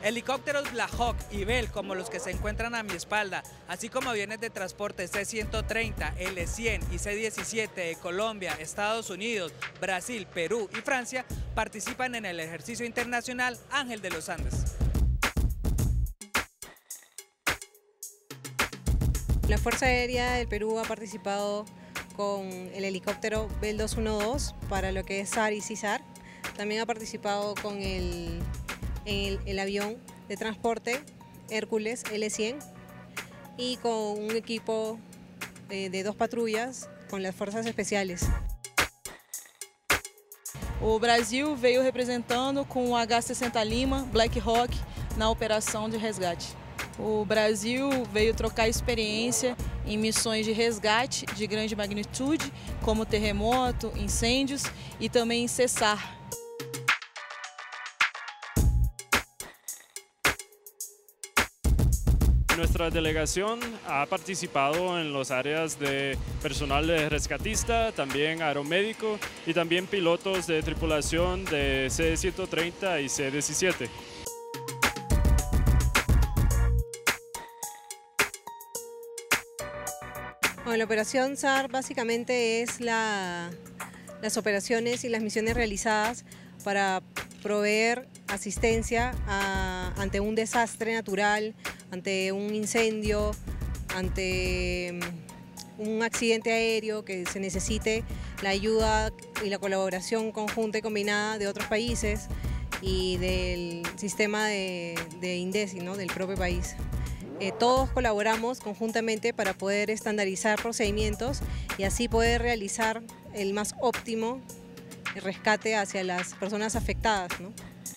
Helicópteros Black Hawk y Bell, como los que se encuentran a mi espalda, así como aviones de transporte C-130, L-100 y C-17 de Colombia, Estados Unidos, Brasil, Perú y Francia, participan en el ejercicio internacional Ángel de los Andes. La Fuerza Aérea del Perú ha participado con el helicóptero Bell 212 para lo que es SAR y CISAR. También ha participado con el avión de transporte Hércules L-100 y con un equipo de 2 patrullas con las fuerzas especiales. O Brasil veio representando com o H-60 Lima Black Hawk na operação de resgate. O Brasil veio trocar experiência em missões de resgate de grande magnitude, como terremoto, incêndios e também em cessar. Nuestra delegación ha participado en las áreas de personal de rescatista, también aeromédico y también pilotos de tripulación de C-130 y C-17. Bueno, la operación SAR básicamente es las operaciones y las misiones realizadas para proveer asistencia ante un desastre natural, ante un incendio, ante un accidente aéreo, que se necesite la ayuda y la colaboración conjunta y combinada de otros países y del sistema de INDECI, ¿no?, del propio país. Todos colaboramos conjuntamente para poder estandarizar procedimientos y así poder realizar el más óptimo rescate hacia las personas afectadas, ¿no?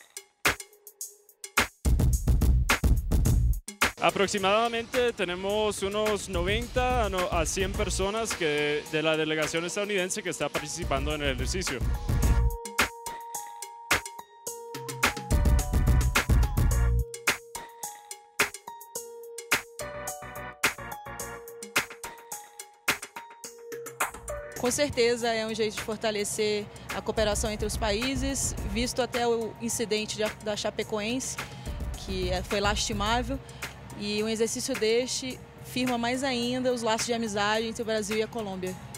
Aproximadamente tenemos unos 90 a 100 personas de la delegación estadounidense que está participando en el ejercicio. Com certeza é um jeito de fortalecer a cooperação entre os países, visto até o incidente da Chapecoense, que foi lastimável, e um exercício deste firma mais ainda os laços de amizade entre o Brasil e a Colômbia.